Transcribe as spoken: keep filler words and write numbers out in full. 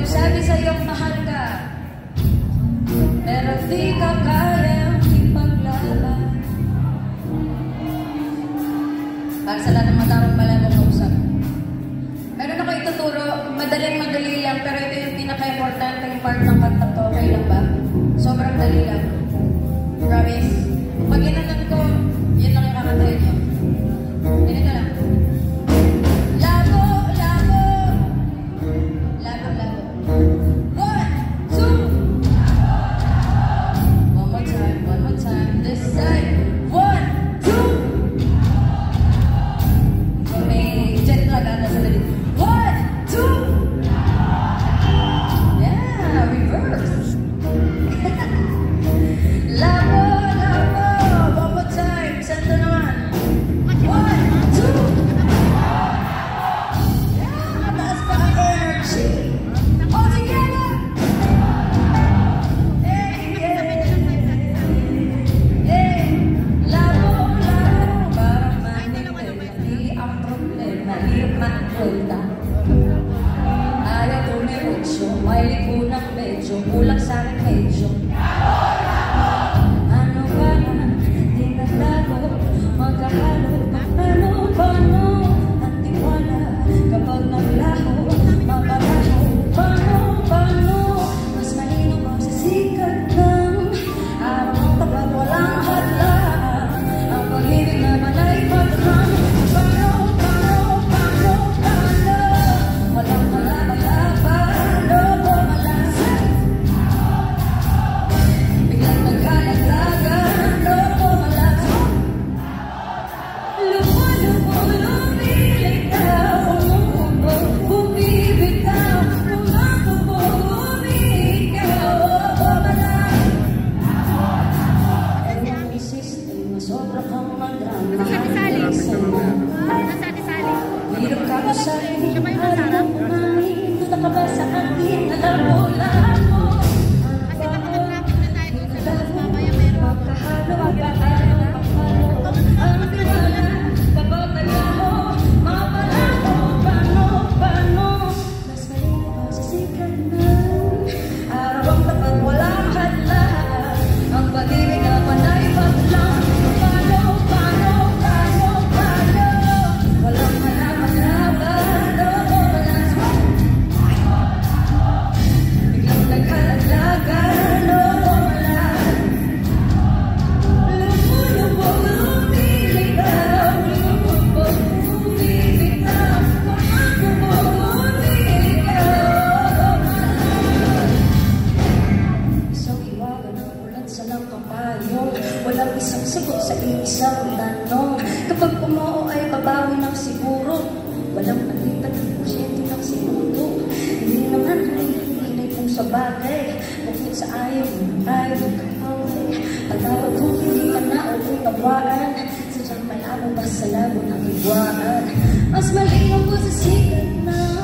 nagsabi sa'yong mahal ka, pero di ka kayang ipaglaban. Para sa lahat ng matarong pala mong kausap. Meron ako ituturo, madaling-madali lang, pero ito yung pinaka-importante yung part ng kanta to. Okay lang ba? Sobrang dali lang. Promise. Pag inanan ko, yun lang yung kakantahin nyo. Ganito lang. Labo, labo. Labo, labo. One, two. One more time, one more time. This side. One, two. So may jet lag ata sa dali. One, two. Yeah, reverse. Labo, labo. One more time. Sento naman. One, two. Yeah, mataas pa ang energy. All together. Hey, hey. Hey, labo, labo. Parang manipulati ang problema. Hirap magkwenta. Ayaw tumiretso. May lipunang medyo. Kulang sa akin medyo. Ano ba na? Di na labo. Magkahalo. Paano, paano? Ang tiwala. Kapag naglaho. Mapalaho. Paano, paano? Mas malino mo sa sikat ng araw ng tapat. Walang hadlang. Ang pag-ibig naman ay patran. Paano, paano, paano, paano? Walang malabalaban. Lobo malasay. Biglang nagkalaglagan. Lobo malasay. Lupo, lupo, lumilitaw. Umuubo, bumibitaw. Lumakubo, bumikaw. Lobo malasay. Ewan ang sistema, sobra kang madrama. Hirap ka ba sa akin? Harap mo namin. Tuta ka ba sa akin? Labo-labo. Magkahalo, magkahalo, magkahalo. Ang tiwala, kapag naglaho, mapalaho. Paano, paano? Mas malino ba sa sikat ng araw ang tapat, walang hadlang. Ang pag-ibig na panay patlang. Paano, paano, paano, paano? Walang malaman-laban. Lobo malasay. Biglang nagkalaglagan. Lobo malasay. Lupo-lupo, lumilitaw. Lupo-lupo, lumilitaw. Lumakubo, lumilitaw. Isang hiwaga ng ulan sa ng kapayo. Walang isang sagot sa iisang tanong. Kapag pumoo ay babawi ng siguro. Walang palitan ng porsyento ng segundo. Hindi naman ay hinay kung sa bagay. Bukod sa ayaw mo, ayaw mo kapaway. Patawag kung hindi ka na o kung tawaan. Sadyang malabo ba sa labo ng higwaan. Mas malinaw ko sa sikat na